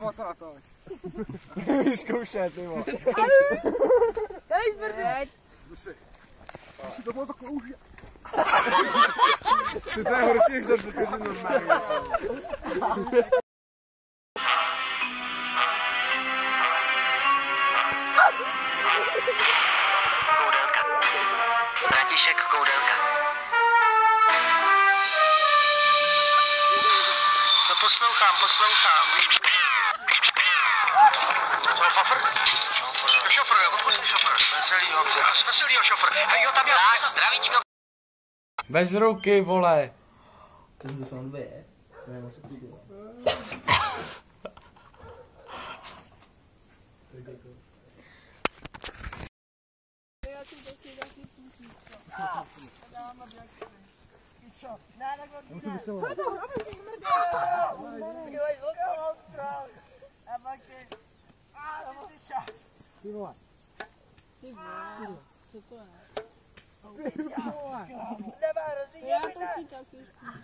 Motoratož. Vyzkoušet, ty vole. Hej, zmrdě! Musí to bylo takové už. Ty to je horší, než to přeskočím normálně. Koudelka. František Koudelka. No poslouchám. To je fafr? Šofr, odkud je šofr? Veselýho šofr. Hej, jo, tam je. Tak, zdravíčko. Bez ruky, vole. To jsou dvě. Ne, co přijde. Ty vole. Co to je? Já to chci taky.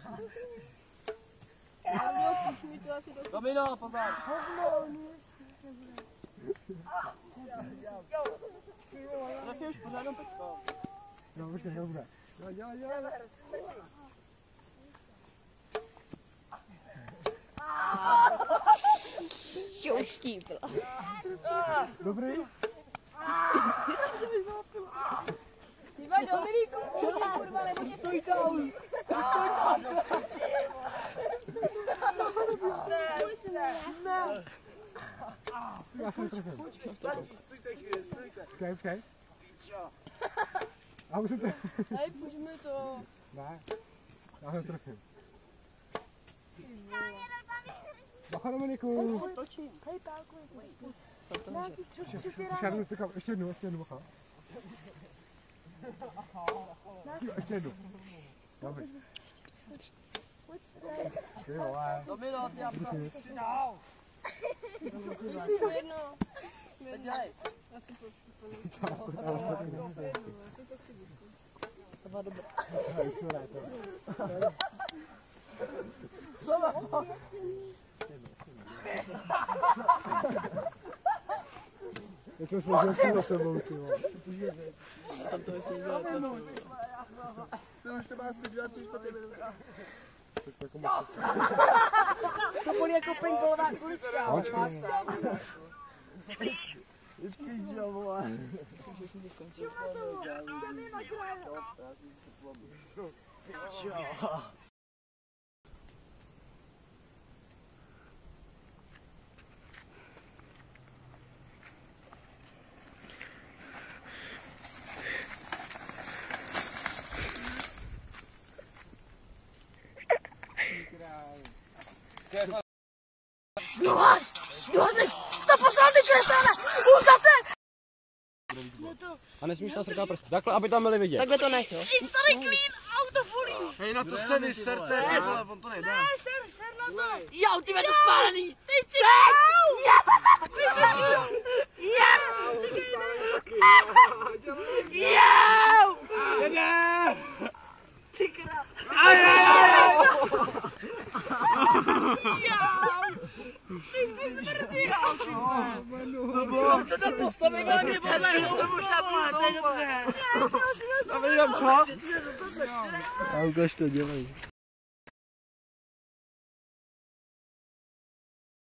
Už mi to asi dokud. Domino, pozor. Zase už pořádnou peckou. No, počkej, dobré. Dělej. Jo, štípla. Dobrý? Dívaj, Dominiku, kurva, nebo tě stojí tam. Ne. Já jsem trefil. Počkej. Já musím trefit. Hej, půjďme to. Ne, já jsem trefil. Bacha, Dominiku. Točím. Hej, pálku. Co to může? Ještě jednu, bacha. Ještě jednu. Dobrý. Ty vole. Domino, ty apka. Jsme jedno. Dělej. Já jsem to To bylo dobré. Jak jsem složil si za sebou, ty vole. Tam to ještě dělá. Ty už to má se dělat, což to tebe dobrá. To bude jako paintballová kulička. Počkej, čo, vole. Myslím, že jsem to skončil. Čo? Johoznik, to poslal ty krestále! Už zase! A nesmíš nás rká prsty. Takhle, aby tam byli vidět. Takhle to nech, jo? I starý klín autopolí! Hej, na to se vyserte, ale on to nejde. Ne, ser na to! Jo, ty to spálený! Ty jsi Ty krát! Tam se to postavím, ale mě podlehnu se mu šlapnat, to je dobře. A vy tam čo? A ukaž to, dělej.